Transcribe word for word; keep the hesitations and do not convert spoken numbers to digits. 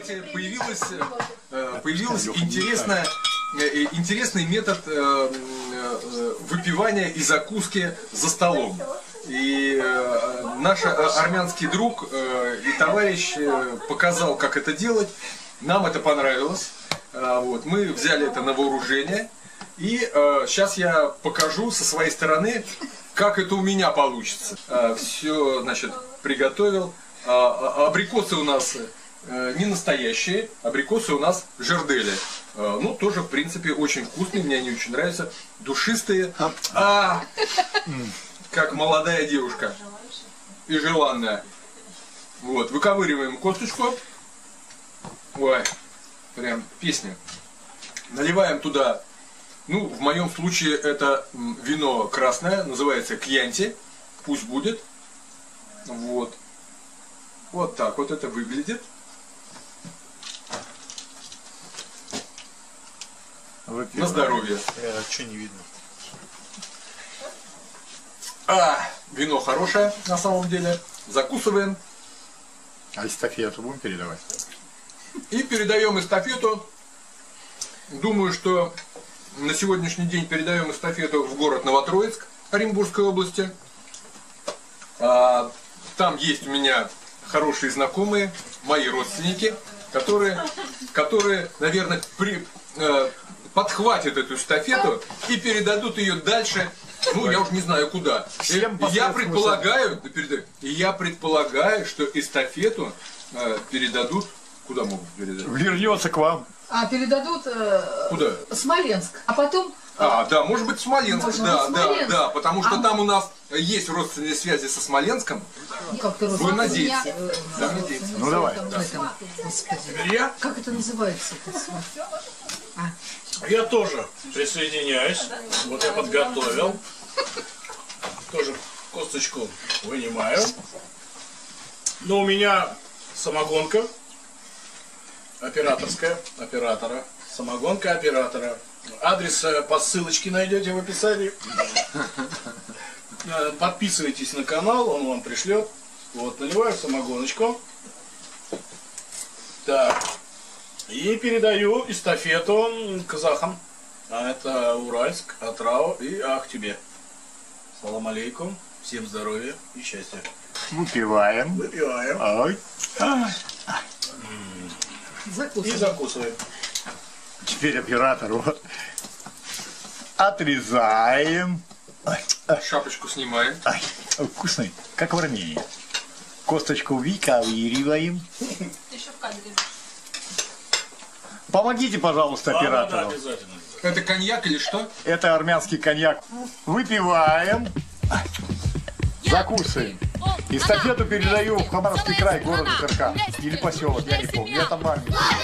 кстати, появилась, появилась интересная, интересный метод выпивания и закуски за столом. И наш армянский друг и товарищ показал, как это делать. Нам это понравилось. Вот. Мы взяли это на вооружение. И сейчас я покажу со своей стороны, как это у меня получится. Все, значит, приготовил. Абрикосы у нас не настоящие, абрикосы у нас жердели. Ну, тоже, в принципе, очень вкусные, мне они очень нравятся. Душистые. А, как молодая девушка. И желанная. Вот, выковыриваем косточку. Ой, прям песня. Наливаем туда, ну, в моем случае это вино красное, называется кьянти. Пусть будет. Вот. Вот так вот это выглядит. Выпьем. На здоровье. Э, что не видно? А, вино хорошее на самом деле. Закусываем. А эстафету будем передавать? И передаем эстафету. Думаю, что на сегодняшний день передаем эстафету в город Новотроицк Оренбургской области. А, там есть у меня хорошие знакомые, мои родственники, которые, которые наверное, при, э, подхватят эту эстафету и передадут ее дальше, ну, я уж не знаю куда. И я предполагаю, и я предполагаю, что эстафету э, передадут, куда могут передать? Вернется к вам. А, передадут э, Куда? Смоленск, а потом... А, да, может быть Смоленск, Может да, быть, да, Смоленск. да, потому что А там у нас есть родственные связи со Смоленском. Ну, как ты Будем надеяться. Э, Да, надеяться. Ну давай. там, Да. этом, господи. Я? Как это называется? Это см- а, Я тоже присоединяюсь. Вот я подготовил. Тоже косточку вынимаю. Но у меня самогонка операторская, оператора. Самогонка оператора. Адрес э, по ссылочке найдете в описании. Э, Подписывайтесь на канал, он вам пришлет. Вот, наливаю самогоночку. Так. И передаю эстафету казахам. А это Уральск, Атрау и Ахтюбе. Салам алейкум. Всем здоровья и счастья. Выпиваем. Выпиваем. Ой. А. И закусывай. закусываем. Теперь оператору. Отрезаем. Ой. Шапочку снимаем. Ай, вкусный, как в Армении. Косточку выковыриваем. Еще в кадре. Помогите, пожалуйста, Да, да, да, оператору. обязательно. Это коньяк или что? Это армянский коньяк. Выпиваем. Закусываем. Эстафету передаю в Хабаровский край, город Исерка. Или поселок, я не помню. Я там в армии.